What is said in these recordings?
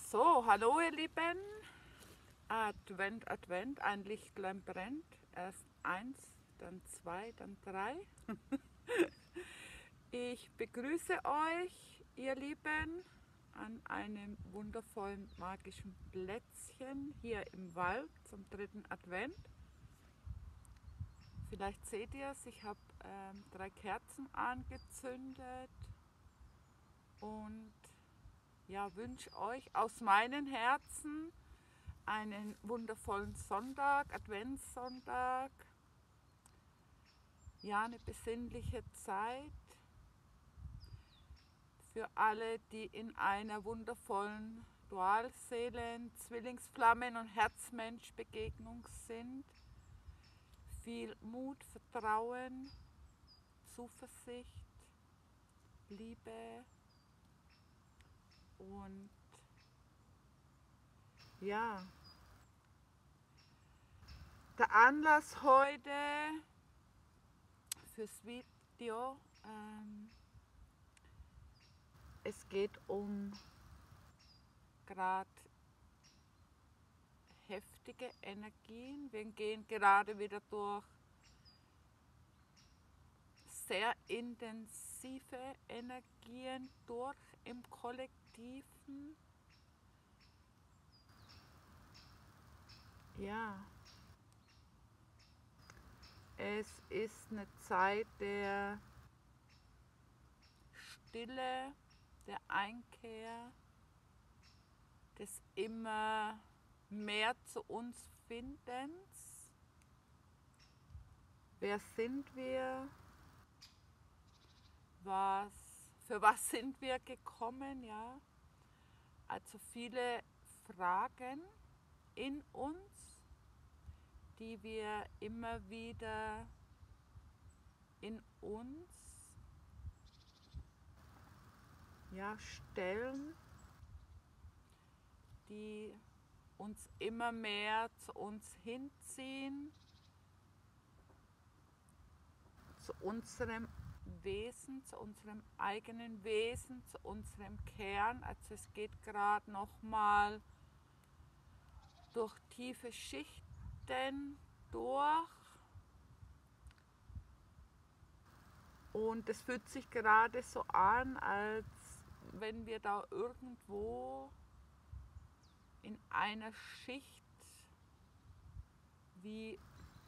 So, hallo ihr Lieben. Advent, Advent, ein Lichtlein brennt. Erst eins, dann zwei, dann drei. Ich begrüße euch, ihr Lieben, an einem wundervollen magischen Plätzchen hier im Wald zum dritten Advent. Vielleicht seht ihr es, ich habe 3 Kerzen angezündet und ja, wünsche euch aus meinem Herzen einen wundervollen Sonntag, Adventssonntag, ja, eine besinnliche Zeit für alle, die in einer wundervollen Dualseelen, Zwillingsflammen und Herzmensch-Begegnung sind. Viel Mut, Vertrauen, Zuversicht, Liebe und ja, der Anlass heute fürs Video, es geht um gerade heftige Energien. Wir gehen gerade wieder durch sehr intensive Energien durch im Kollektiven. Ja, es ist eine Zeit der Stille, der Einkehr, des immer mehr zu uns Findens. Wer sind wir? Für was sind wir gekommen? Ja, also viele Fragen in uns, die wir immer wieder in uns stellen, die uns immer mehr zu uns hinziehen, zu unserem Wesen, zu unserem eigenen Wesen, zu unserem Kern. Also es geht gerade nochmal durch tiefe Schichten durch. Und es fühlt sich gerade so an, als wenn wir da irgendwo in einer Schicht, wie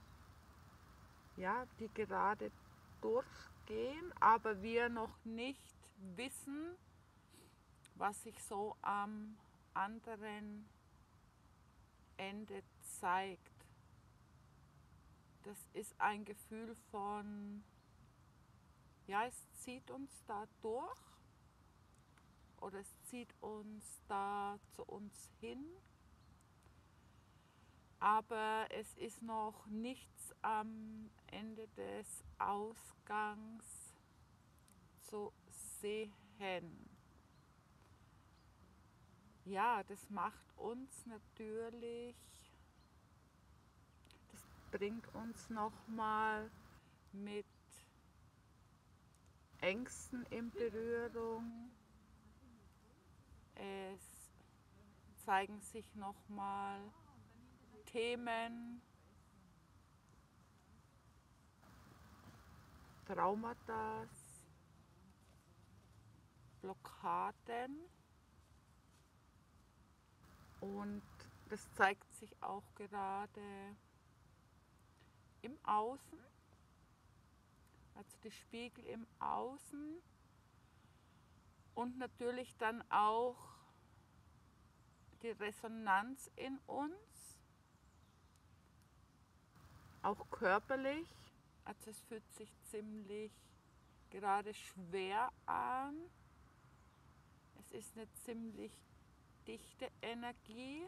ja, die gerade durchgehen, aber wir noch nicht wissen, was sich so am anderen Ende zeigt. Das ist ein Gefühl von, ja, es zieht uns da durch oder es zieht uns da zu uns hin, aber es ist noch nichts am Ende des Ausgangs zu sehen. Ja, das macht uns natürlich, das bringt uns nochmal mit Ängsten in Berührung. Es zeigen sich nochmal Themen, Traumata, Blockaden und das zeigt sich auch gerade im Außen, also die Spiegel im Außen und natürlich dann auch die Resonanz in uns, auch körperlich, also es fühlt sich ziemlich gerade schwer an. Es ist eine ziemlich dichte Energie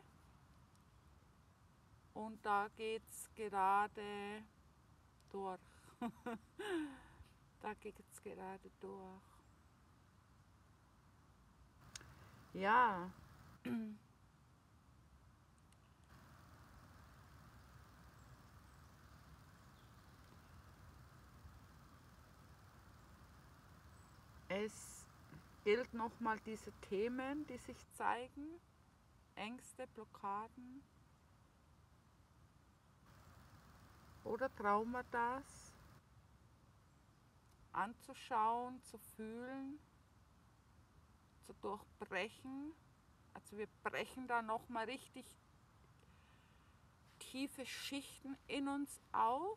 und da geht es gerade durch. Da geht es gerade durch. Ja, es gilt nochmal diese Themen, die sich zeigen. Ängste, Blockaden oder Traumata anzuschauen, zu fühlen, zu durchbrechen. Also wir brechen da nochmal richtig tiefe Schichten in uns auf,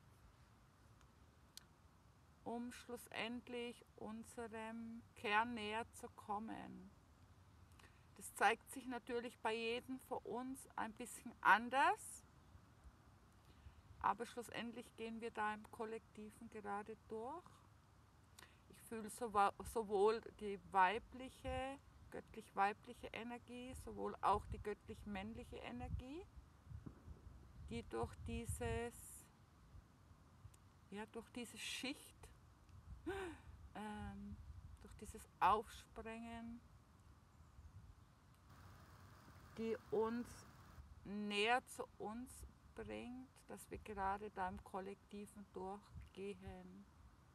um schlussendlich unserem Kern näher zu kommen. Das zeigt sich natürlich bei jedem von uns ein bisschen anders, aber schlussendlich gehen wir da im Kollektiven gerade durch. Ich fühle sowohl die weibliche, göttlich-weibliche Energie, sowohl auch die göttlich-männliche Energie, die durch diese Schicht, durch dieses Aufsprengen, die uns näher zu uns bringt, dass wir gerade da im Kollektiven durchgehen.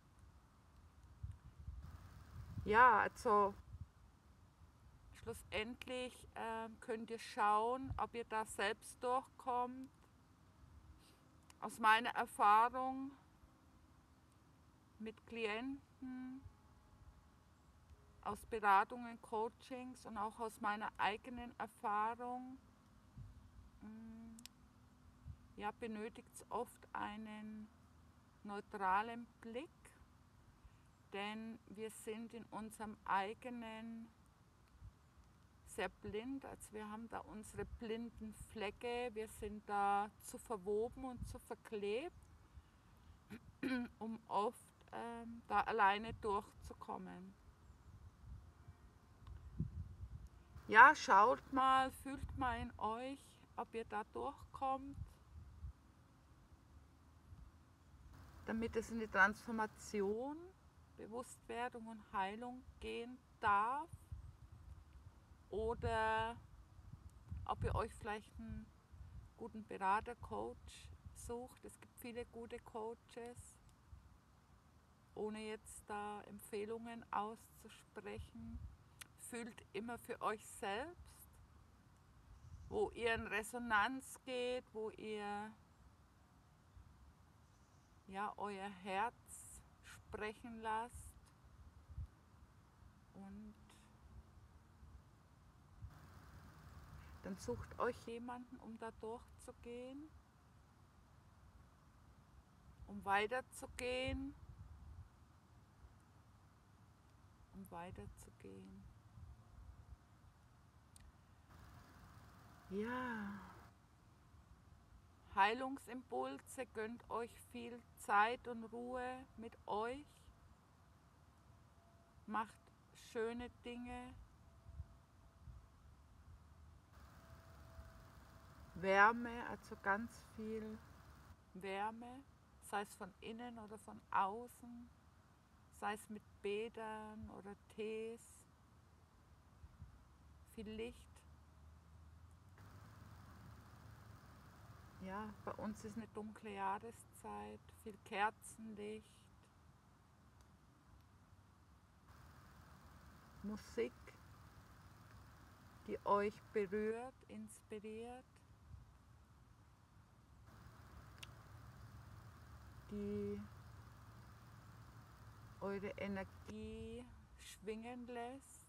Ja, also schlussendlich könnt ihr schauen, ob ihr da selbst durchkommt. Aus meiner Erfahrung mit Klienten, aus Beratungen, Coachings und auch aus meiner eigenen Erfahrung, ja, benötigt es oft einen neutralen Blick, denn wir sind in unserem eigenen sehr blind, also wir haben da unsere blinden Flecke, wir sind da zu verwoben und zu verklebt, um oft da alleine durchzukommen. Ja, schaut mal, fühlt mal in euch, ob ihr da durchkommt, damit es in die Transformation, Bewusstwerdung und Heilung gehen darf. Oder ob ihr euch vielleicht einen guten Berater, Coach sucht. Es gibt viele gute Coaches, ohne jetzt da Empfehlungen auszusprechen. Fühlt immer für euch selbst, wo ihr in Resonanz geht, wo ihr ja euer Herz sprechen lasst und dann sucht euch jemanden, um da durchzugehen, um weiterzugehen, Ja, Heilungsimpulse, gönnt euch viel Zeit und Ruhe mit euch, macht schöne Dinge, Wärme, also ganz viel Wärme, sei es von innen oder von außen, sei es mit Bädern oder Tees, viel Licht. Ja, bei uns ist eine dunkle Jahreszeit, viel Kerzenlicht, Musik, die euch berührt, inspiriert, die eure Energie schwingen lässt,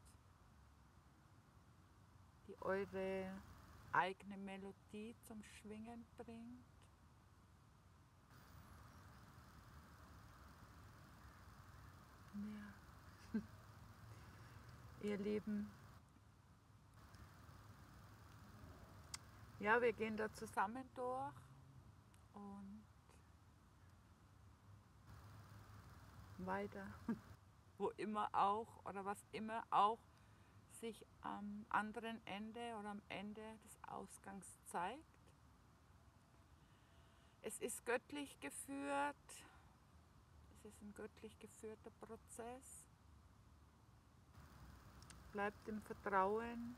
die eure eigene Melodie zum Schwingen bringt. Ja. Ihr Lieben, ja, wir gehen da zusammen durch und weiter, wo immer auch oder was immer auch sich am anderen Ende oder am Ende des Ausgangs zeigt. Es ist göttlich geführt, es ist ein göttlich geführter Prozess. Bleibt im Vertrauen.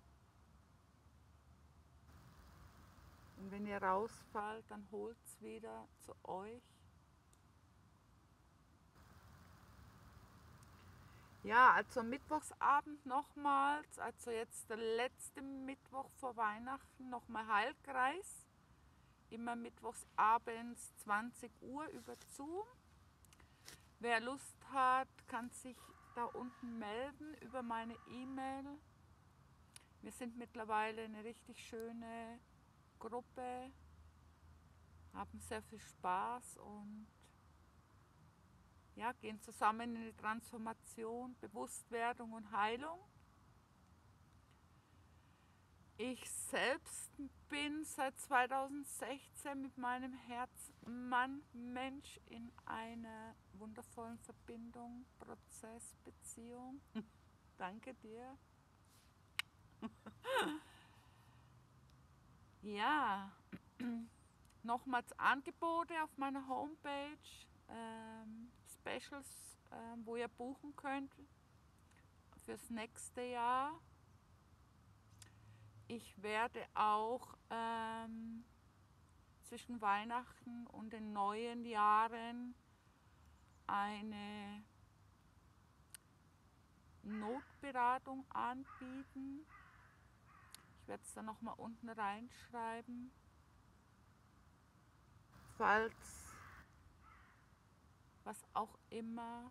Und wenn ihr rausfallt, dann holt es wieder zu euch. Ja, also Mittwochsabend nochmals, also jetzt der letzte Mittwoch vor Weihnachten, nochmal Heilkreis. Immer mittwochsabends 20 Uhr über Zoom. Wer Lust hat, kann sich da unten melden über meine E-Mail. Wir sind mittlerweile eine richtig schöne Gruppe, haben sehr viel Spaß und ja, gehen zusammen in die Transformation, Bewusstwerdung und Heilung. Ich selbst bin seit 2016 mit meinem Herz-Mann-Mensch in einer wundervollen Verbindung, Prozess, Beziehung. Danke dir. Ja, nochmals Angebote auf meiner Homepage, Specials, wo ihr buchen könnt fürs nächste Jahr. Ich werde auch zwischen Weihnachten und den neuen Jahren eine Notberatung anbieten. Ich werde es dann nochmal unten reinschreiben. Falls was auch immer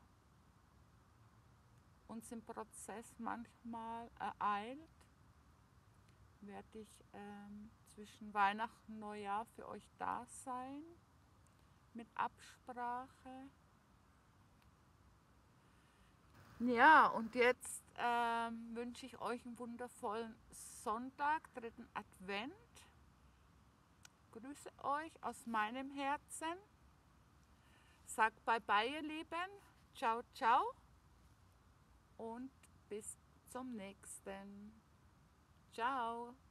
uns im Prozess manchmal ereilt, werde ich zwischen Weihnachten und Neujahr für euch da sein, mit Absprache. Ja, und jetzt wünsche ich euch einen wundervollen Sonntag, 3. Advent. Grüße euch aus meinem Herzen. Sagt bye bye, ihr Lieben. Ciao, ciao. Und bis zum nächsten. Ciao.